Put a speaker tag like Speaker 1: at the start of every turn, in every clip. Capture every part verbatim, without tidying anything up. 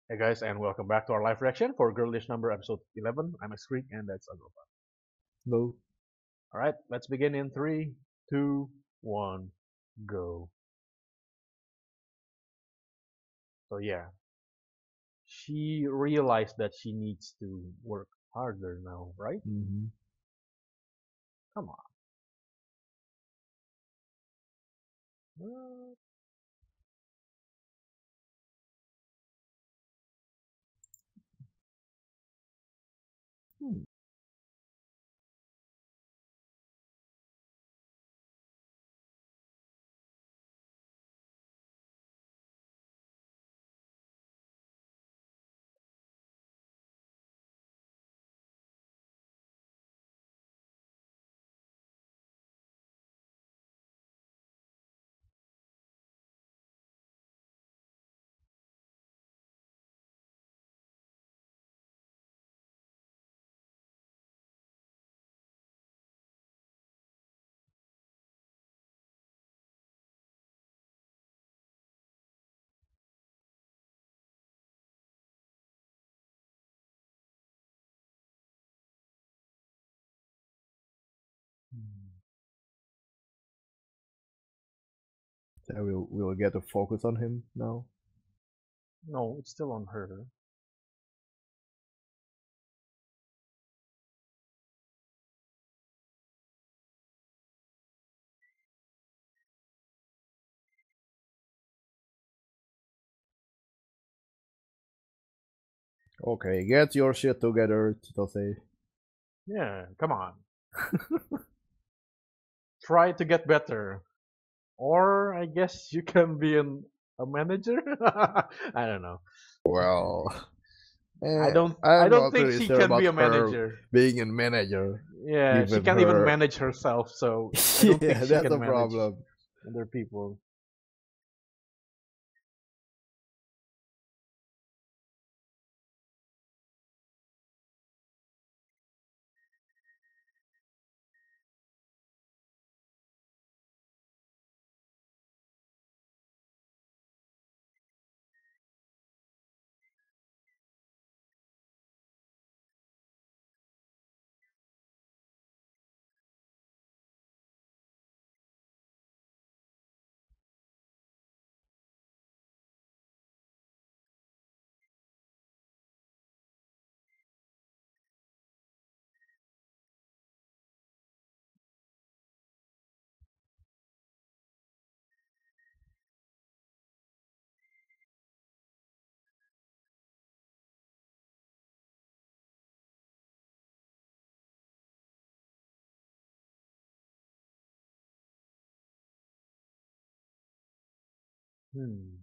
Speaker 1: Hey guys, and welcome back to our live reaction for Girlish Number episode eleven. I'm X Creek, and that's Agopa.
Speaker 2: No.
Speaker 1: All right, let's begin in three, two, one, go. So yeah, she realized that she needs to work harder now, right?
Speaker 2: Mm-hmm.
Speaker 1: Come on. What?
Speaker 2: Hmm.
Speaker 1: Hmm.
Speaker 2: So we'll we'll get to focus on him now.
Speaker 1: No, it's still on her.
Speaker 2: Okay, get your shit together, Chitose.
Speaker 1: Yeah, come on. Try to get better. Or I guess you can be an, a manager? I don't know.
Speaker 2: Well,
Speaker 1: I
Speaker 2: eh,
Speaker 1: don't I
Speaker 2: I'm
Speaker 1: don't
Speaker 2: not
Speaker 1: think
Speaker 2: really
Speaker 1: she
Speaker 2: sure
Speaker 1: can be
Speaker 2: about
Speaker 1: a
Speaker 2: her
Speaker 1: manager.
Speaker 2: being a manager,
Speaker 1: Yeah, she
Speaker 2: given
Speaker 1: can't even
Speaker 2: her.
Speaker 1: manage herself, so I don't think
Speaker 2: Yeah,
Speaker 1: she
Speaker 2: that's
Speaker 1: can
Speaker 2: a
Speaker 1: manage
Speaker 2: problem.
Speaker 1: other people. Hmm.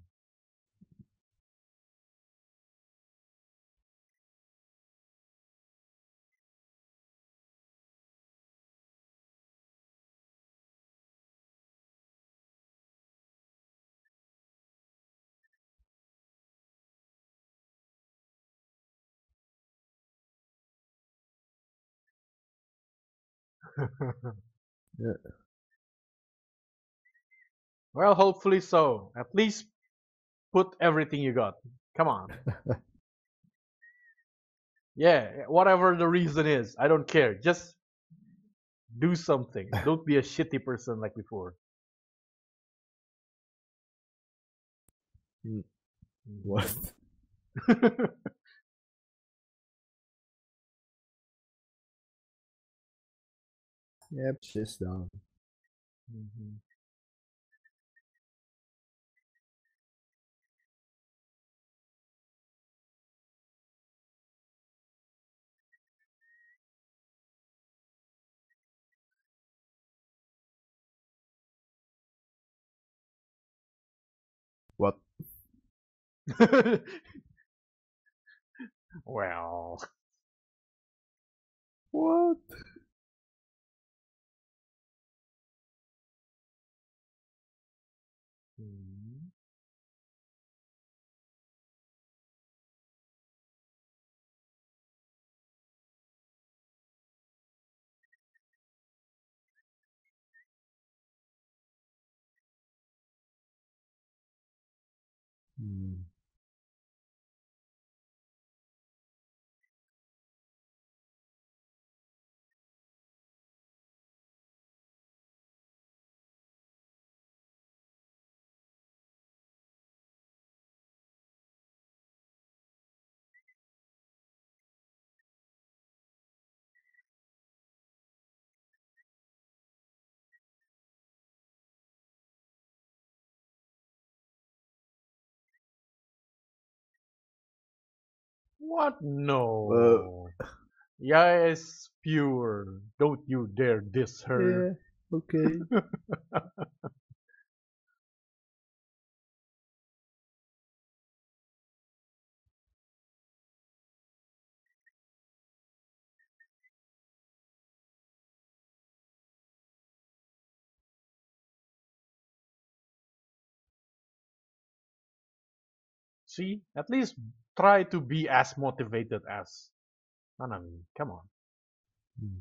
Speaker 2: Yeah.
Speaker 1: Well, hopefully so. At least put everything you got. Come on. Yeah, whatever the reason is, I don't care. Just do something. Don't be a shitty person like before.
Speaker 2: Mm, what?
Speaker 1: Mhm.
Speaker 2: Yep, she's down.
Speaker 1: Mhm.
Speaker 2: What?
Speaker 1: Well.
Speaker 2: What?
Speaker 1: Mhm.
Speaker 2: Hmm.
Speaker 1: What?
Speaker 2: Well,
Speaker 1: No. Yaya is pure. Don't you dare diss her.
Speaker 2: yeah, okay.
Speaker 1: See, at least try to be as motivated as Nanami. Come on.
Speaker 2: Hmm.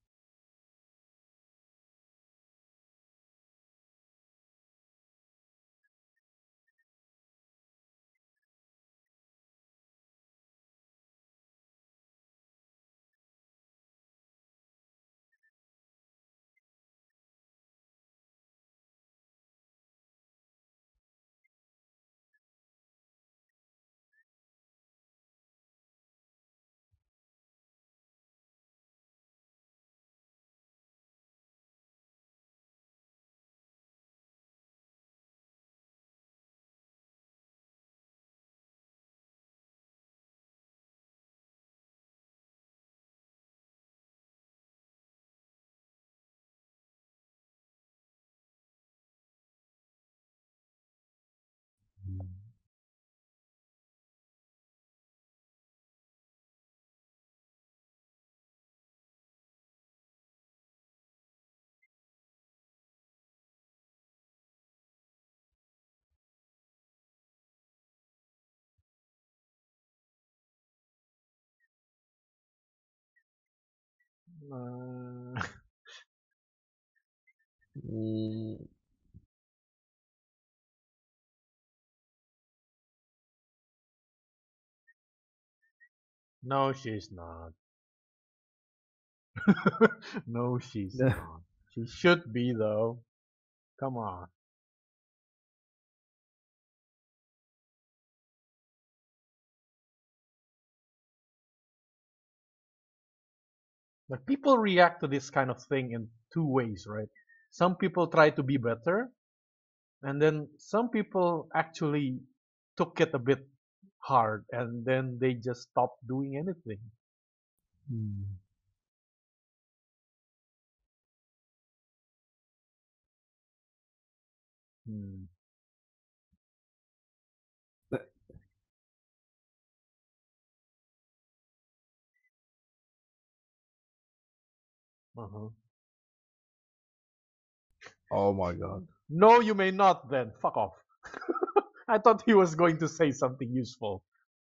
Speaker 2: Hmm.
Speaker 1: Uh,
Speaker 2: Mm,
Speaker 1: no, she's not. No, she's
Speaker 2: yeah.
Speaker 1: not. She should be though. Come on. Like people react to this kind of thing in two ways, right? Some people try to be better, and then some people actually took it a bit hard, and then they just stopped doing anything.
Speaker 2: Hmm.
Speaker 1: Hmm. Uh-huh.
Speaker 2: Oh my god.
Speaker 1: No, you may not. Then fuck off. I thought he was going to say something useful.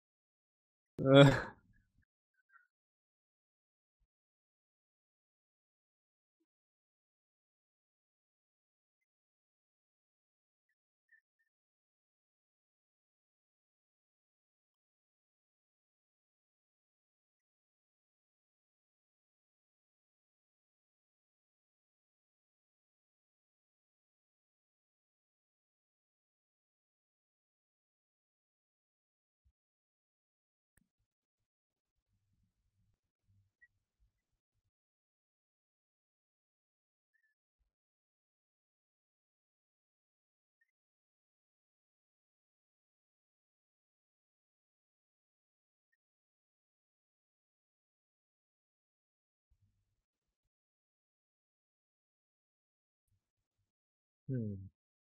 Speaker 1: Hmm.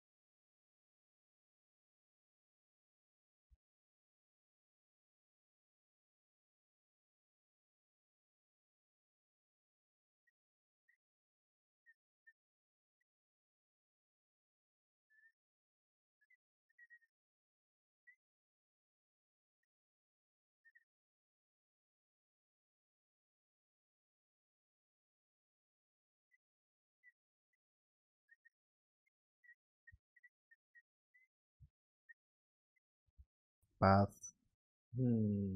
Speaker 2: Math.
Speaker 1: Hmm.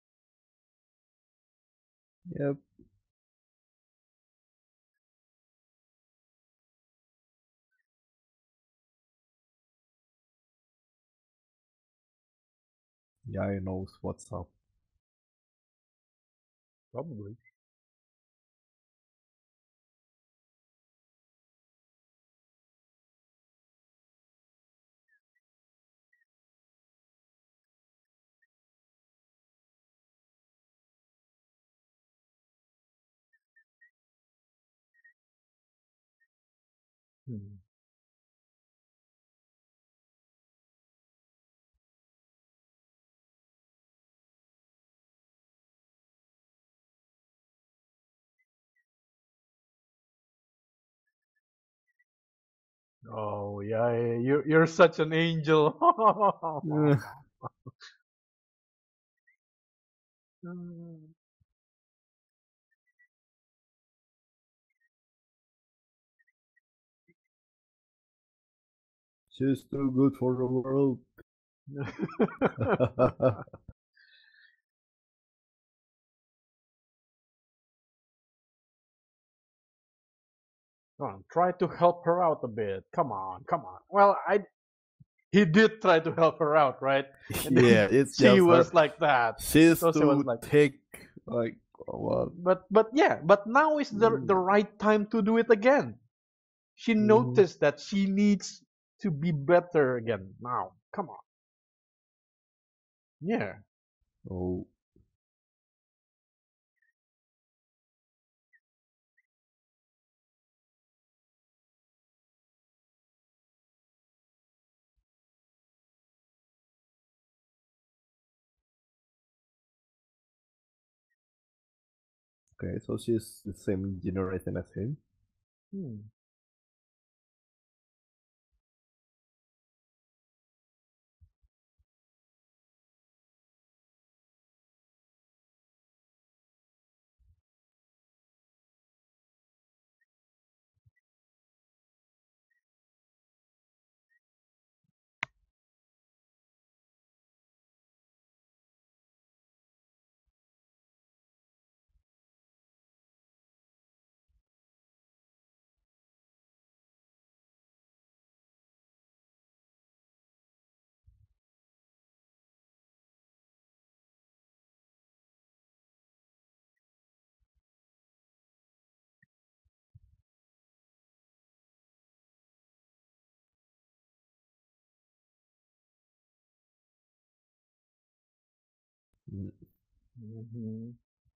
Speaker 2: Yep. Yeah, he knows what's up.
Speaker 1: Probably. Hmm. Oh yeah, yeah, you're you're such an angel. Hmm.
Speaker 2: She's too good for the world.
Speaker 1: Come on, try to help her out a bit. Come on, come on. Well, I he did try to help her out, right? And then
Speaker 2: Yeah, it's
Speaker 1: she
Speaker 2: just her.
Speaker 1: was like that.
Speaker 2: She's
Speaker 1: So she was
Speaker 2: too
Speaker 1: like,
Speaker 2: thick. Like what?
Speaker 1: but but yeah, but now is the the
Speaker 2: Mm.
Speaker 1: right time to do it again. She
Speaker 2: Mhm.
Speaker 1: noticed that she needs to be better again. Now, come on. Yeah.
Speaker 2: Oh, okay. So she's the same generation as him.
Speaker 1: Hmm.
Speaker 2: Mm.
Speaker 1: Hmm.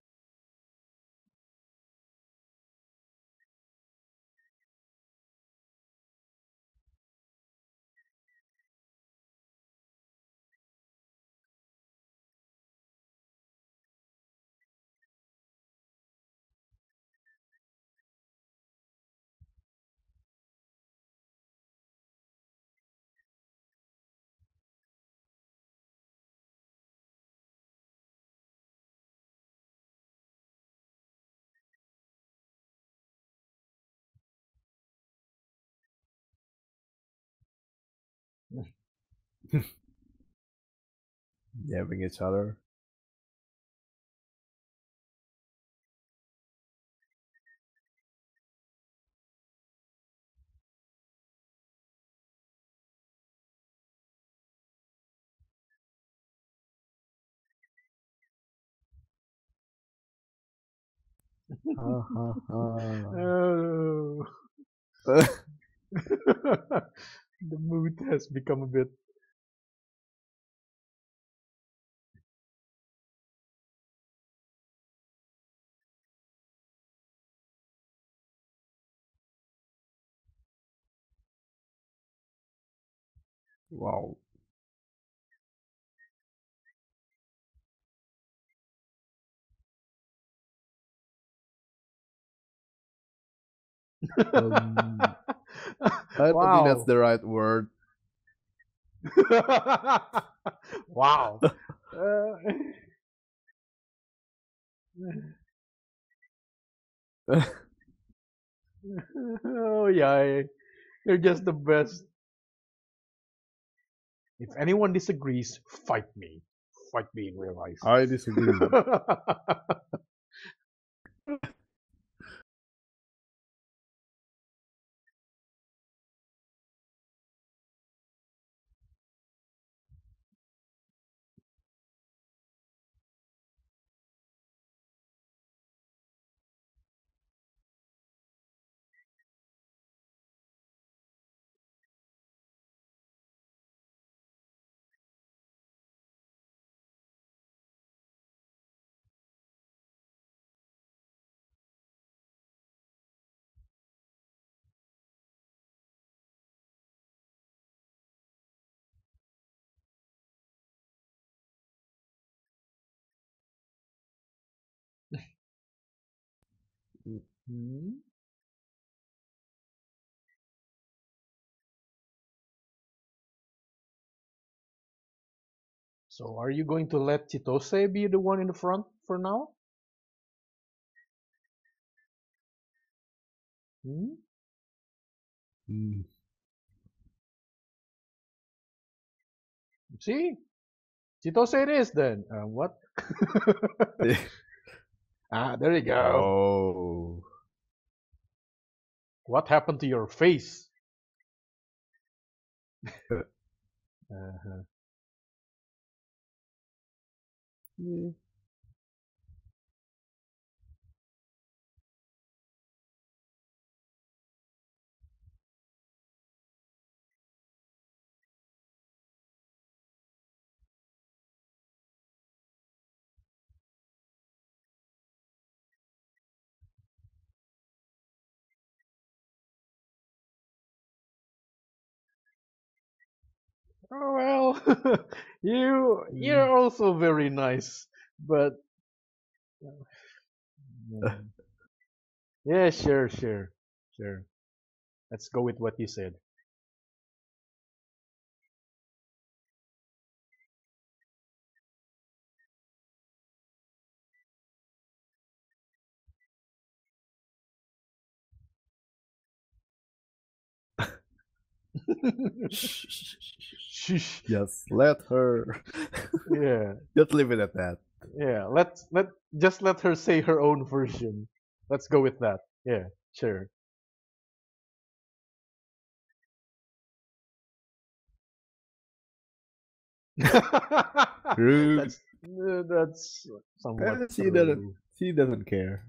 Speaker 2: Jabbing each other. Ha ha ha.
Speaker 1: Oh. The mood has become a bit.
Speaker 2: Wow. Um, I don't think that's
Speaker 1: Wow.
Speaker 2: the right word.
Speaker 1: Wow. Uh, oh yeah, you're just the best. If anyone disagrees, fight me. Fight me in real life.
Speaker 2: I disagree.
Speaker 1: Hmm? So are you going to let Chitose be the one in the front for now? Hmm?
Speaker 2: Mm.
Speaker 1: See? Chitose it is then. Uh, what? Ah, there you go.
Speaker 2: Oh.
Speaker 1: What happened to your face? Uh-huh.
Speaker 2: Yeah.
Speaker 1: Oh well, you
Speaker 2: Mm.
Speaker 1: you're also very nice, but mm, yeah, sure, sure, sure. Let's go with what you said.
Speaker 2: Shh, shh, shh, shh.
Speaker 1: Shh.
Speaker 2: Just let her.
Speaker 1: Yeah,
Speaker 2: Just leave it at that.
Speaker 1: yeah. Let let just let her say her own version. Let's go with that. Yeah, sure.
Speaker 2: Rude.
Speaker 1: that's uh, that's somewhat
Speaker 2: Eh, she doesn't.
Speaker 1: true.
Speaker 2: She doesn't care.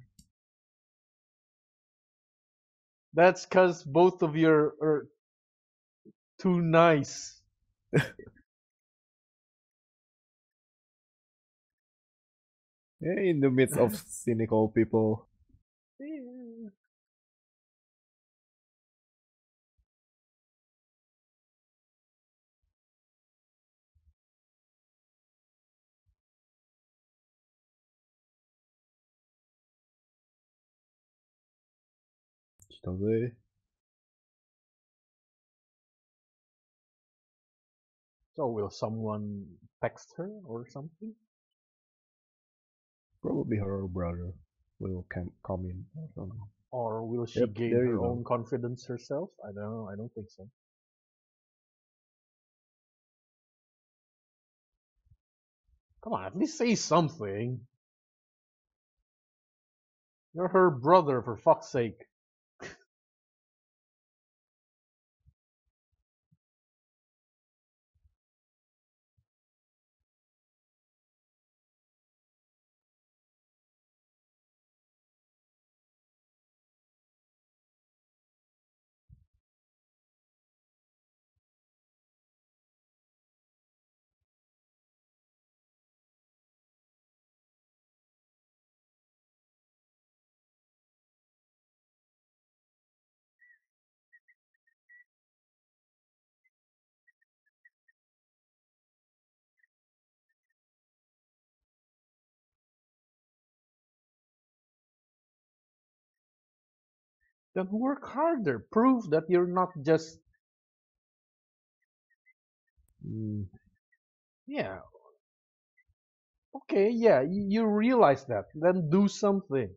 Speaker 1: That's cause both of you are, are too nice.
Speaker 2: Eh, in the midst of cynical people. Chitose.
Speaker 1: So will someone text her or something?
Speaker 2: Probably her brother will come come in or something.
Speaker 1: Or will she
Speaker 2: Yep,
Speaker 1: gain
Speaker 2: there
Speaker 1: her
Speaker 2: you
Speaker 1: own
Speaker 2: go.
Speaker 1: confidence herself? I don't know. I don't think so. Come on, at least say something. You're her brother, for fuck's sake. Then work harder. Prove that you're not just,
Speaker 2: Mm.
Speaker 1: yeah, okay, yeah, you, you realize that. Then do something.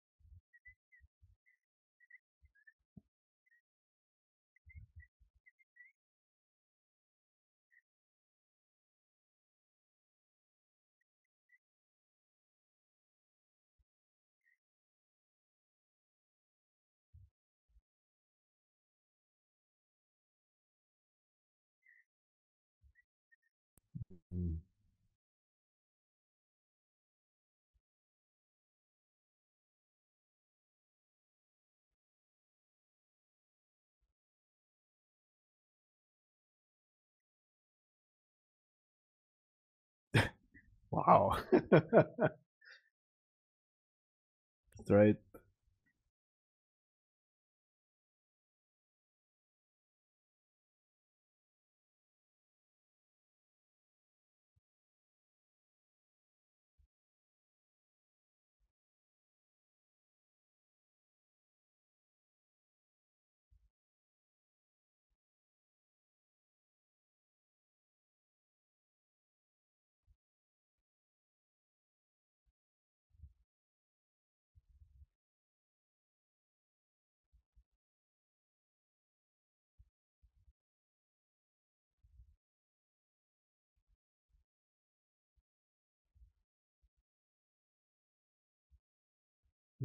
Speaker 2: Mm.
Speaker 1: Wow.
Speaker 2: That's right.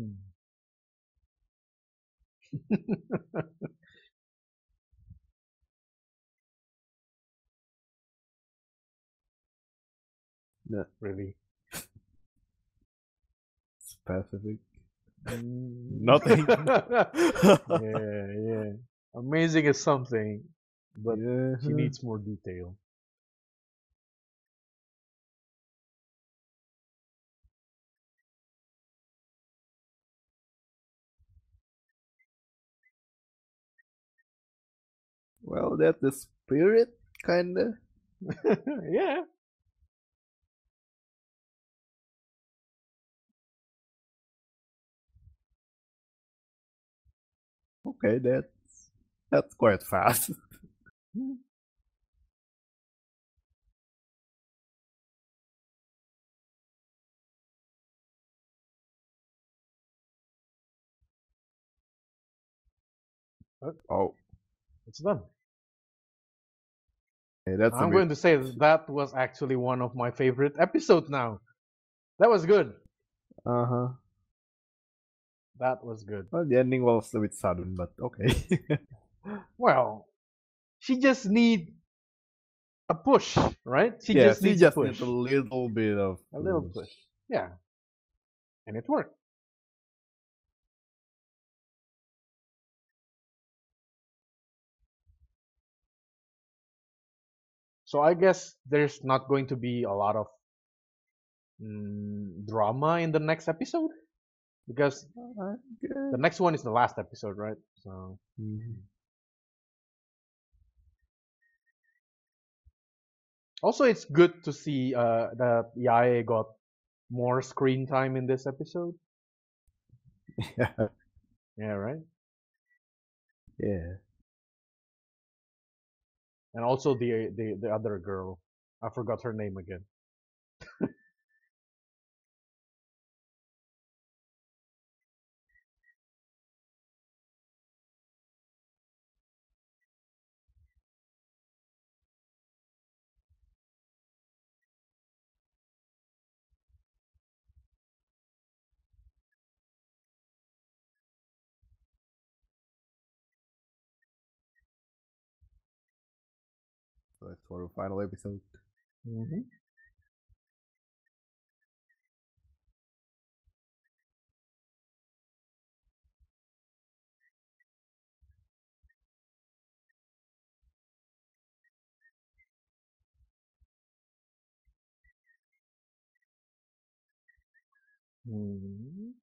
Speaker 1: Hmm.
Speaker 2: Yeah,
Speaker 1: Really.
Speaker 2: specific.
Speaker 1: Mm.
Speaker 2: Nothing.
Speaker 1: Yeah, yeah. Amazing is something, but
Speaker 2: Yeah.
Speaker 1: she needs more detail.
Speaker 2: Well, that's the spirit, kinda.
Speaker 1: Yeah.
Speaker 2: Okay, that's that's quite fast.
Speaker 1: Hmm. Uh,
Speaker 2: Oh,
Speaker 1: It's done.
Speaker 2: okay, that's a
Speaker 1: I'm
Speaker 2: bit.
Speaker 1: going to say that that was actually one of my favorite episodes now. That was good.
Speaker 2: Uh huh.
Speaker 1: That was good.
Speaker 2: Well, the ending was a bit sudden, but okay.
Speaker 1: Well, she just need a push, right? She
Speaker 2: Yeah,
Speaker 1: just
Speaker 2: she
Speaker 1: needs a
Speaker 2: just needs
Speaker 1: push.
Speaker 2: a little bit of
Speaker 1: A little
Speaker 2: push.
Speaker 1: push. Yeah. And it worked. So I guess there's not going to be a lot of mm, drama in the next episode because
Speaker 2: I
Speaker 1: the
Speaker 2: guess.
Speaker 1: next one is the last episode, right? So
Speaker 2: Mhm.
Speaker 1: also it's good to see uh, that Yae got more screen time in this episode.
Speaker 2: Yeah.
Speaker 1: Yeah, right.
Speaker 2: Yeah.
Speaker 1: And also the the the other girl, I forgot her name again.
Speaker 2: So that's for the final episode.
Speaker 1: Mm-hmm. Mm-hmm.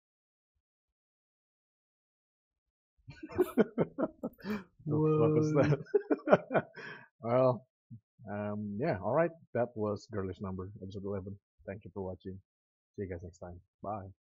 Speaker 1: The fuck was
Speaker 2: What?
Speaker 1: that? Well, um, yeah. All right, that was Girlish Number, episode eleven. Thank you for watching. See you guys next time. Bye.